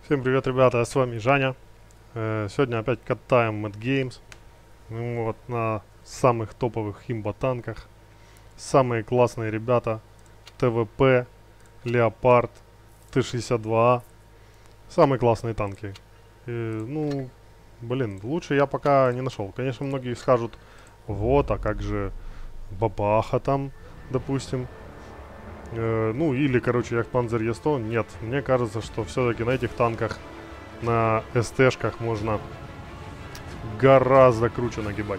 Всем привет, ребята, с вами Жаня. Сегодня опять катаем Mad Games. Вот на самых топовых имба-танках. Самые классные ребята. ТВП, Леопард, Т-62А. Самые классные танки. Ну, блин, лучше я пока не нашел. Конечно, многие скажут, вот, а как же Бабаха там, допустим. Ну, или, короче, Яхтпанзер Е100. Нет, мне кажется, что все-таки на этих танках, на СТ-шках можно гораздо круче нагибать.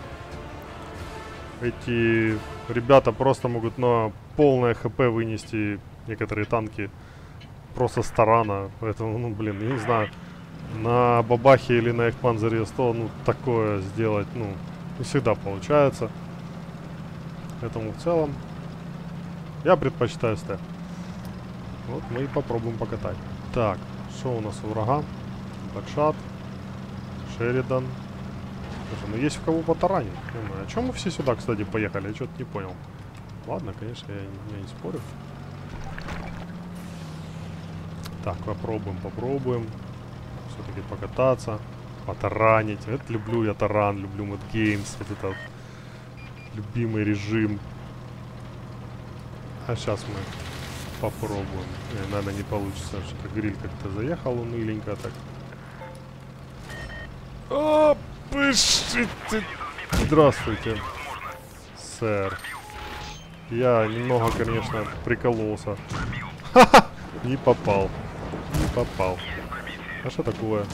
Эти ребята просто могут на полное ХП вынести некоторые танки просто с тарана. Поэтому, ну, блин, я не знаю, на Бабахе или на Яхтпанзере Е100, ну, такое сделать, ну, не всегда получается. Поэтому в целом я предпочитаю СТ. Вот мы и попробуем покатать. Так, что у нас у врага? Бэкшот, Шеридан. Слушай, ну есть в кого потаранить. А чем мы все сюда, кстати, поехали? Я что-то не понял. Ладно, конечно, я не спорю. Так, попробуем. Все-таки покататься, потаранить. Это люблю я таран, люблю Mad Games. Вот это вот любимый режим. А сейчас мы попробуем. Наверное, не получится, что гриль как-то заехал уныленько так. О, пышите! Здравствуйте, сэр. Я немного, конечно, прикололся. Ха-ха! Не попал. Не попал. А что такое?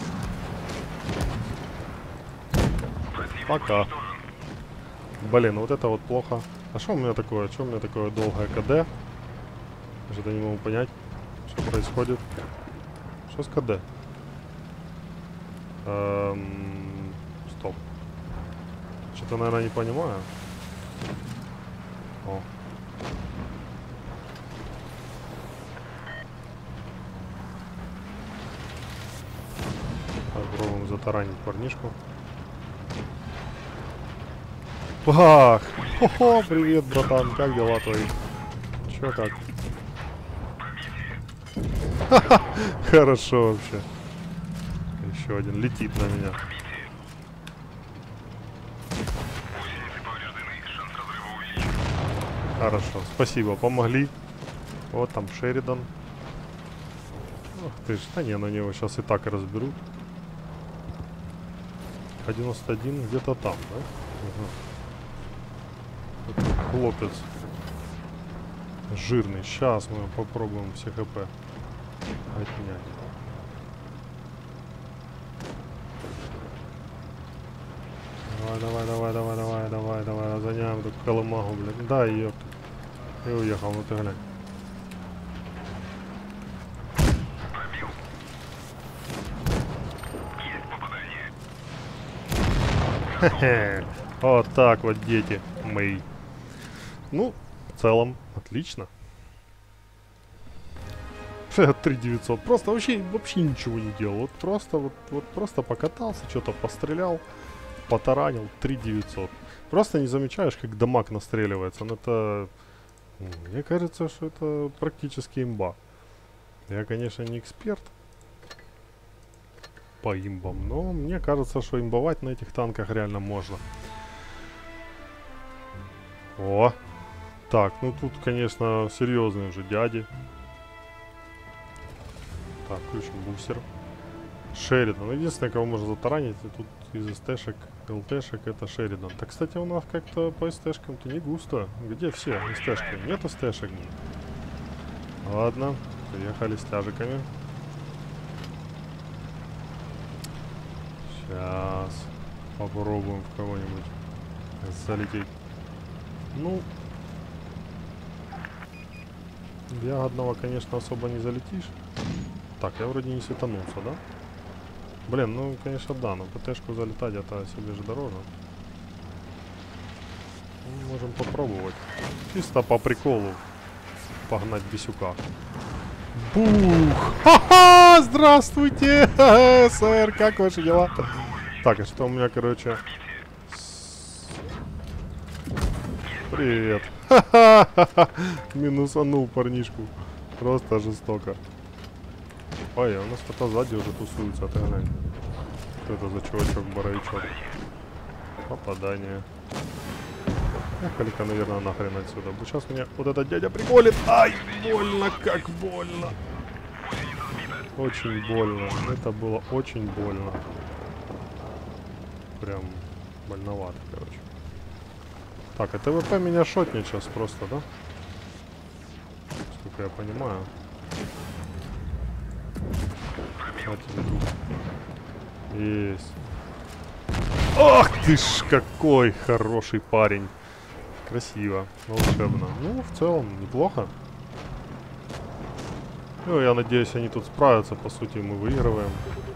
Пока. Блин, вот это вот плохо. А что у меня такое? Что у меня такое долгое КД? Что-то не могу понять, что происходит. Что с КД? Стоп. Что-то, наверное, не понимаю. О. Попробуем затаранить парнишку. Бах! Хо-хо, привет, братан, как дела твои? Чё как? Ха-ха, хорошо вообще. Еще один летит на меня. Хорошо, спасибо, помогли. Вот там Шеридан. Ох ты ж, да не, на него сейчас и так разберут. 91 где-то там, да? Угу. Хлопец. Жирный. Сейчас мы попробуем все ХП отнять. Давай, разгоняем эту колымагу, блядь. Да, ёпта. И уехал, ну ты глянь. Хе-хе. Вот так вот, дети мои. Ну, в целом, отлично. 3900. Просто вообще ничего не делал. Вот просто покатался, что-то пострелял, потаранил. 3900. Просто не замечаешь, как дамаг настреливается. Но это... Мне кажется, что это практически имба. Я, конечно, не эксперт по имбам, но мне кажется, что имбовать на этих танках реально можно. О! Так, ну тут, конечно, серьезные уже дяди. Так, включим бустер. Шеридан. Ну, единственное, кого можно затаранить, тут из СТ-шек, ЛТ-шек, это Шеридан. Так, кстати, у нас как-то по СТ-шкам-то не густо. Где все СТ-шки? Нет СТ-шек. Ладно, приехали с тяжиками. Сейчас попробуем в кого-нибудь залететь. Ну, в ягодного, конечно, особо не залетишь. Так, я вроде не светанулся, да? Блин, ну, конечно, да, но ПТ-шку залетать это себе же дороже. Ну, можем попробовать. Чисто по приколу погнать бесюка. Бух! Ха-ха! Здравствуйте, сэр, как ваши дела? Так, а что у меня, короче... Привет. Ха-ха-ха! Минусанул парнишку. Просто жестоко. Ой, у нас кто-то сзади уже тусуется, ты глянь. Что это за чувачок-боровичок? Попадание. Ехали-ка, наверное, нахрен отсюда. Сейчас меня вот этот дядя приколит. Ай, больно, как больно. Очень больно. Это было очень больно. Прям больновато, короче. Так, а ТВП меня шотнет сейчас просто, да? Сколько я понимаю. Есть. Ах ты ж, какой хороший парень. Красиво, волшебно. Ну, в целом, неплохо. Ну, я надеюсь, они тут справятся. По сути, мы выигрываем.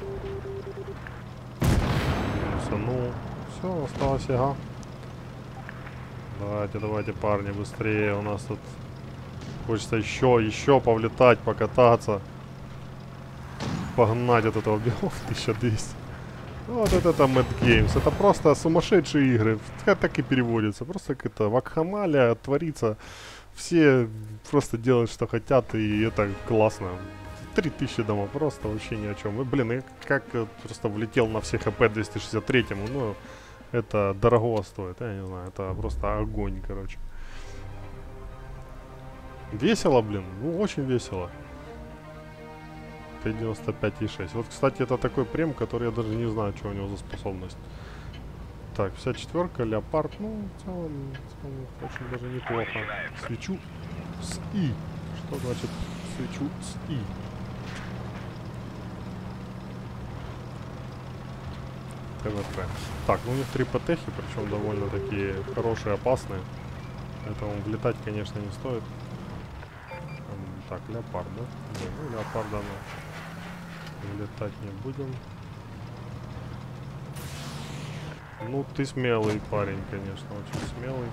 Ну, все, осталась яга. Давайте, давайте, парни, быстрее. У нас тут хочется еще повлетать, покататься. Погнать от этого белов 1200. Вот это Mad Games. Это просто сумасшедшие игры. Так и переводится. Просто как это вакханалия творится. Все просто делают, что хотят, и это классно. 3000 дома, просто вообще ни о чем. И, блин, я как просто влетел на все хп 263-му. Ну, это дорого стоит, я не знаю. Это просто огонь, короче. Весело, блин. Ну, очень весело. 95,6. Вот, кстати, это такой прем, который я даже не знаю, что у него за способность. Так, 54-ка, леопард. Ну, в целом очень даже неплохо. Свечу с И. Что значит свечу с И? ТВП. Так, ну у них 3 ПТХи, причем довольно такие хорошие, опасные. Поэтому влетать, конечно, не стоит. Так, леопард, да? Да, ну, леопарда мы влетать не будем. Ну, ты смелый парень, конечно, очень смелый.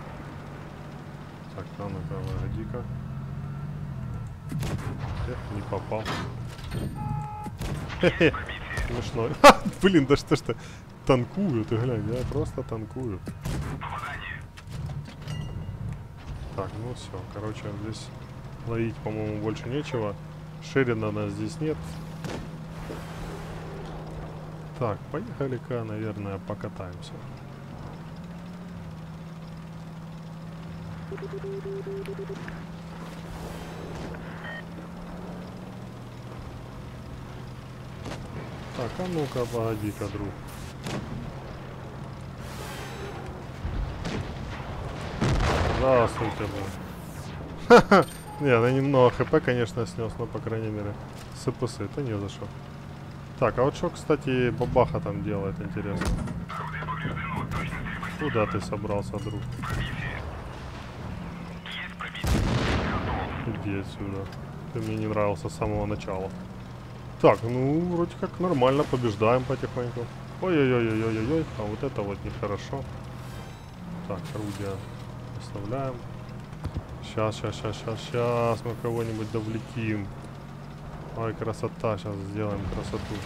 Так, а ну-ка, погоди-ка. Не попал. Хе-хе, смешной. Блин, да что ж ты танкую, ты глянь, я просто танкую. Так, ну все, короче, здесь ловить, по-моему, больше нечего. Шерина нас здесь нет. Так, поехали-ка, наверное, покатаемся. Так, а ну-ка, погоди-ка, друг. Здравствуйте, блин. Ха-ха. Не, я немного хп, конечно, снес, но, по крайней мере, СПС, это не за что. Так, а вот что, кстати, бабаха там делает, интересно? Куда ты собрался, друг? Иди отсюда. Ты мне не нравился с самого начала. Так, ну, вроде как нормально, побеждаем потихоньку. Ой-ой-ой-ой-ой-ой, а вот это вот нехорошо. Так, орудия оставляем. Сейчас мы кого-нибудь довлетим. Ой, красота, сейчас сделаем красоту.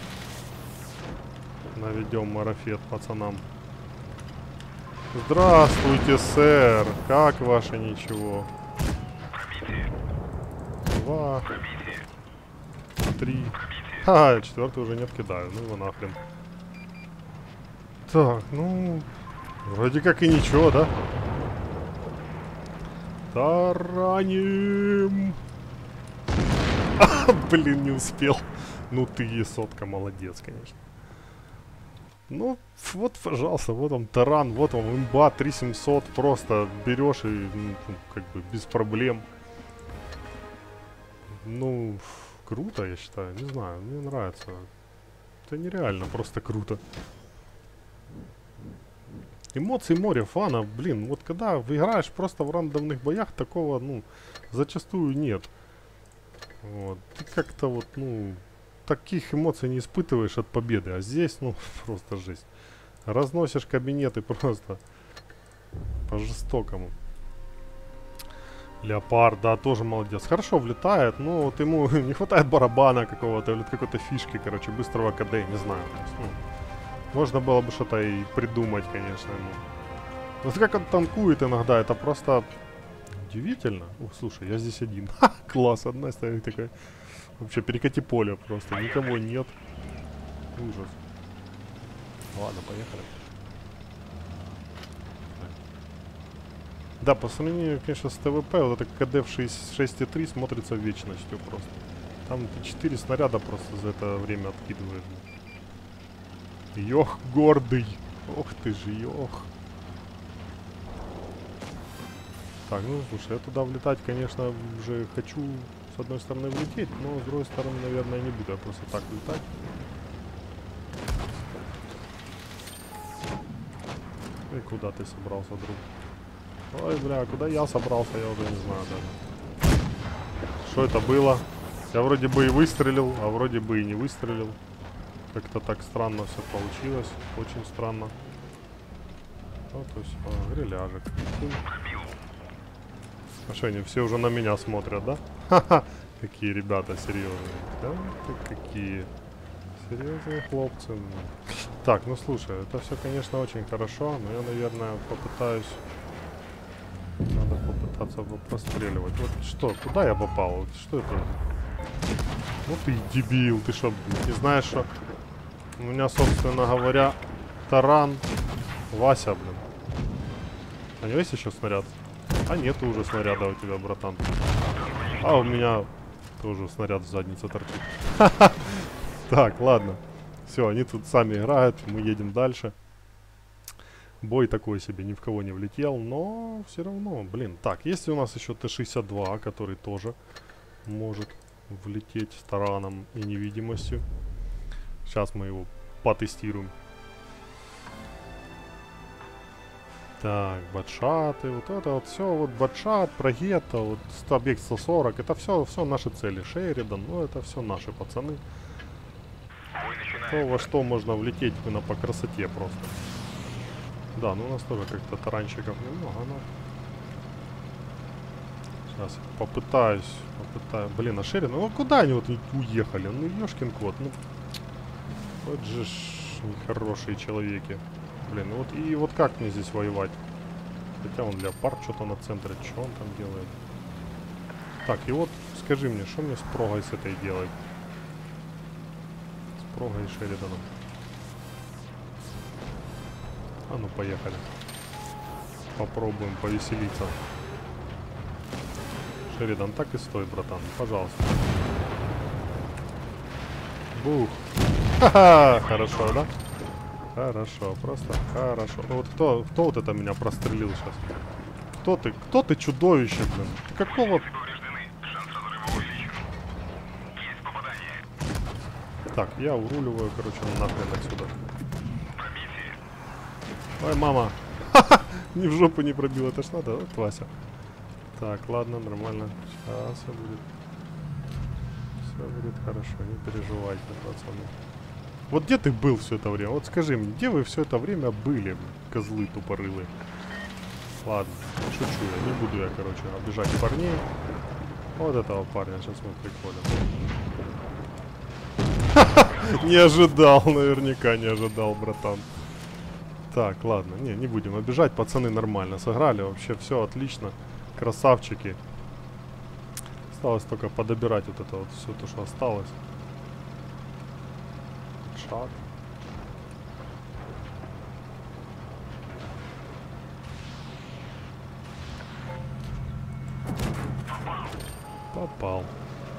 Наведем марафет пацанам. Здравствуйте, сэр. Как ваше ничего? 2, 3. Ха, 4-й уже не откидаю, ну его нахрен. Так, ну, вроде как и ничего, да? Тараним. Блин, не успел. Ну ты, сотка, молодец, конечно. Ну, вот, пожалуйста, вот он таран, вот он, имба 3700, просто берешь и, ну, как бы, без проблем. Ну, круто, я считаю, не знаю, мне нравится. Это нереально, просто круто. Эмоций море, фана, блин, вот когда выиграешь просто в рандомных боях, такого, ну, зачастую нет. Вот, ты как-то вот, ну, таких эмоций не испытываешь от победы, а здесь, ну, просто жесть. Разносишь кабинеты просто по-жестокому. Леопард, да, тоже молодец. Хорошо влетает, но вот ему не хватает барабана какого-то, или какой-то фишки, короче, быстрого КД, не знаю. Есть, ну, можно было бы что-то и придумать, конечно, ему. Вот как он танкует иногда, это просто удивительно. О, слушай, я здесь один. Ха, класс, одна стоит такая. Вообще, перекати поле просто. Никого нет. Ужас. Ладно, поехали. Да, по сравнению, конечно, с ТВП, вот это КД в 6,3 смотрится вечностью просто. Там ты 4 снаряда просто за это время откидываешь. Ёх, гордый. Ох ты же, ёх. Так, ну слушай, я туда влетать, конечно, уже хочу с одной стороны влететь, но с другой стороны, наверное, не буду я просто так летать. И куда ты собрался, друг? Ой, бля, куда я собрался, я уже не знаю даже. Что это было? Я вроде бы и выстрелил, а вроде бы и не выстрелил. Как-то так странно все получилось. Очень странно. Вот и все. Гриляжик. А что, они все уже на меня смотрят, да? Ха-ха! Какие ребята серьезные. Да ты какие серьезные хлопцы. Так, ну слушай, это все, конечно, очень хорошо, но я, наверное, попытаюсь... Надо попытаться простреливать. Вот что, куда я попал? Вот что это? Ну ты дебил, ты что, не знаешь, что... У меня, собственно говоря, таран Вася, блин. А у него есть еще снаряд? А нету уже снаряда у тебя, братан. А у меня тоже снаряд в заднице торчит. Так, ладно. Все, они тут сами играют, мы едем дальше. Бой такой себе, ни в кого не влетел, но все равно, блин. Так, есть у нас еще Т-62, который тоже может влететь с тараном и невидимостью. Сейчас мы его потестируем. Так, батшаты, вот это вот все, вот батшат, прогетто, вот объект 140, это все наши цели. Шеридан, ну это все наши пацаны. То, во что можно влететь именно по красоте просто. Да, ну у нас тоже как-то таранщиков немного, но... Сейчас попытаюсь. Блин, а Шеридан, ну куда они вот уехали? Ну ёшкин кот, ну... Вот же ж нехорошие человеки. Блин, ну вот и вот как мне здесь воевать? Хотя он леопард что-то на центре, что он там делает? Так, и вот скажи мне, что мне с прогой с этой делать? С прогой и Шериданом. А ну поехали. Попробуем повеселиться. Шеридан, так и стой, братан, пожалуйста. Бух. Ха-ха, хорошо, да? Хорошо, просто хорошо. Ну вот кто вот это меня прострелил сейчас? Кто ты чудовище, блин? Ты какого... Так, я уруливаю, короче, нахрен отсюда. Ой, мама. Ха-ха! Ни в жопу не пробил, это ж надо, вот Вася. Так, ладно, нормально. Сейчас все будет. Все будет хорошо, не переживайте, пацаны. Вот где ты был все это время? Вот скажи мне, где вы все это время были, козлы тупорылые? Ладно, шучу я, не буду я, короче, обижать парней. Вот этого парня сейчас мы приколем. Не ожидал, наверняка не ожидал, братан. Так, ладно, не будем обижать, пацаны нормально сыграли, вообще все отлично, красавчики. Осталось только подобирать вот это вот все то, что осталось. Шаг. Попал.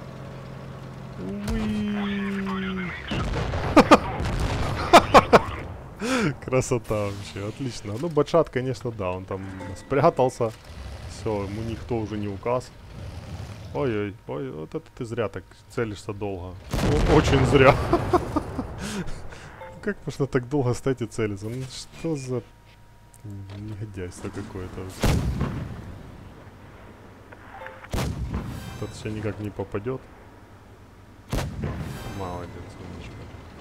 Красота вообще, отлично. Ну, батшат, конечно, да, он там спрятался. Все, ему никто уже не указ. Ой-ой, ой, вот это ты зря так целишься долго. Очень зря. Как можно так долго стоять и целиться? Ну что за негодяйство какое-то. Этот все никак не попадет. Молодец, умничка.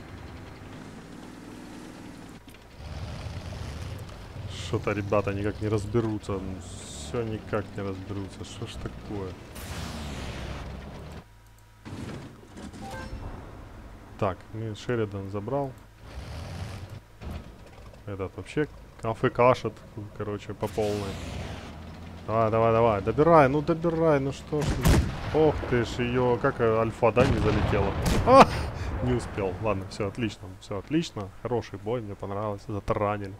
Что-то ребята никак не разберутся. Все никак не разберутся. Что ж такое? Так, Шеридан забрал. Этот вообще АФКшит, короче, по полной. Давай, давай, давай. Добирай, ну что ж ты. Ох ты ж ее, как альфа, да, не залетела. А! Не успел. Ладно, все отлично, все отлично. Хороший бой, мне понравился, затаранили.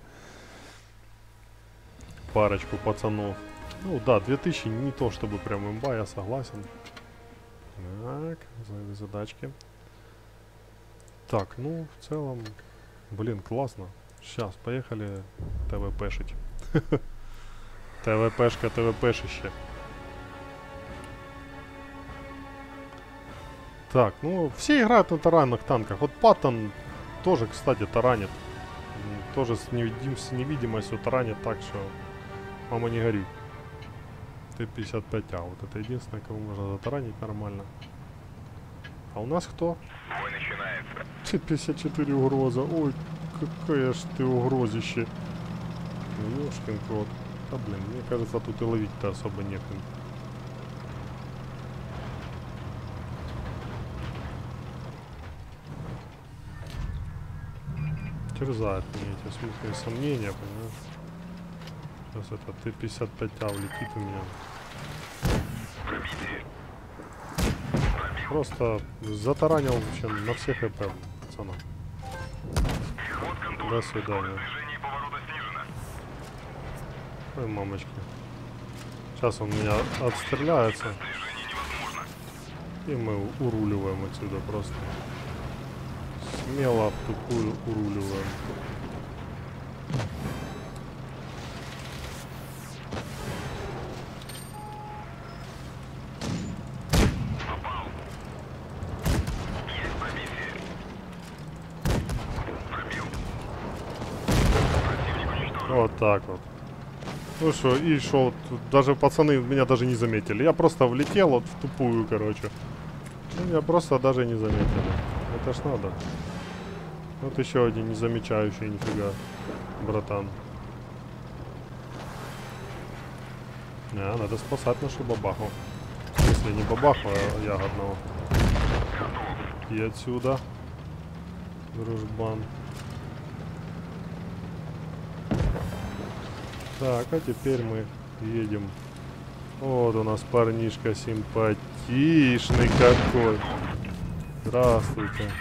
Парочку пацанов. Ну да, 2000 не то чтобы прям имба, я согласен. Так, задачки. Так, ну, в целом, блин, классно. Сейчас, поехали ТВПшить. ТВПшка, ТВПшище. Так, ну, все играют на таранных танках. Вот Паттон тоже, кстати, таранит. Тоже с невидимостью таранит так, что мама не горюй. Т-55А. Вот это единственное, кого можно затаранить нормально. А у нас кто? Бой начинается. Т-54 угроза. Ой, какая ж ты угрозище. Ёшкин кот. Да блин, мне кажется, тут и ловить-то особо некому. Терзают мне эти смутные сомнения, понимаешь? Сейчас это Т-55А улетит у меня. Просто затаранил, в общем, на всех ХП, пацана. До свидания. Ой, мамочки. Сейчас он меня отстреляется. И мы уруливаем отсюда просто. Смело в тупую уруливаем. Вот так вот. Ну что, и что, даже пацаны меня даже не заметили. Я просто влетел вот в тупую, короче. Меня просто даже не заметили. Это ж надо. Вот еще один незамечающий нифига, братан. Не, надо спасать нашу бабаху. Если не бабаху, а ягодного. И отсюда, дружбан. Так, а теперь мы едем. Вот у нас парнишка симпатичный какой. Здравствуйте.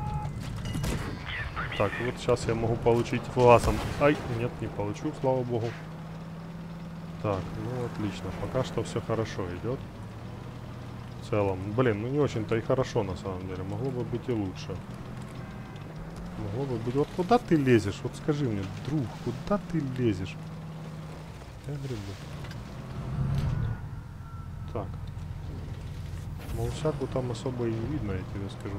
Так, вот сейчас я могу получить фласом. Ай, нет, не получу, слава богу. Так, ну отлично. Пока что все хорошо идет. В целом, блин, ну не очень-то и хорошо на самом деле. Могло бы быть и лучше. Могло бы быть... Вот куда ты лезешь? Вот скажи мне, друг, куда ты лезешь? Я грибу. Так. Мол, всяку там особо и не видно, я тебе скажу.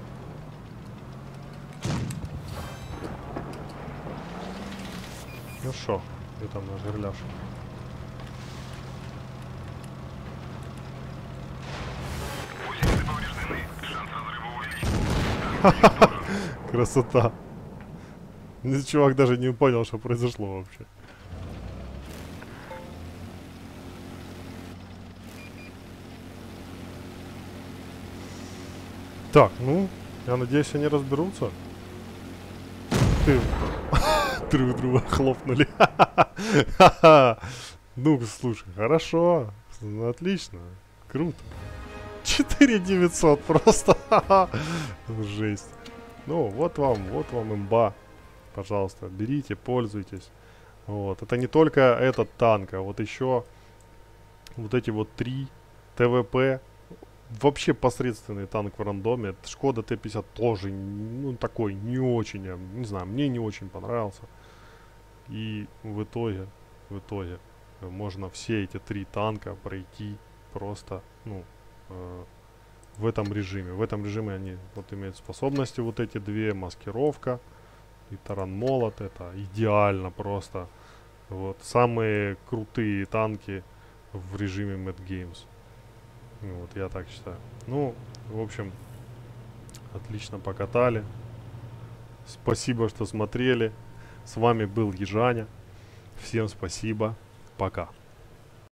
Ну шо, где там наш горляш? Красота. Чувак даже не понял, что произошло вообще. Так, ну, я надеюсь, они разберутся. Ты... Друг друга хлопнули. Ну, слушай, хорошо. Ну, отлично. Круто. 4900 просто. Жесть. Ну, вот вам имба. Пожалуйста, берите, пользуйтесь. Вот. Это не только этот танк, а вот еще вот эти вот 3 ТВП. Вообще посредственный танк в рандоме. Шкода Т-50 тоже, ну, такой не очень, я не знаю, мне не очень понравился. И в итоге можно все эти 3 танка пройти просто, ну, в этом режиме. В этом режиме они вот имеют способности вот эти 2, маскировка и таран-молот. Это идеально просто. Вот, самые крутые танки в режиме Mad Games. Вот, я так считаю. Ну, в общем, отлично покатали. Спасибо, что смотрели. С вами был Ежаня. Всем спасибо. Пока.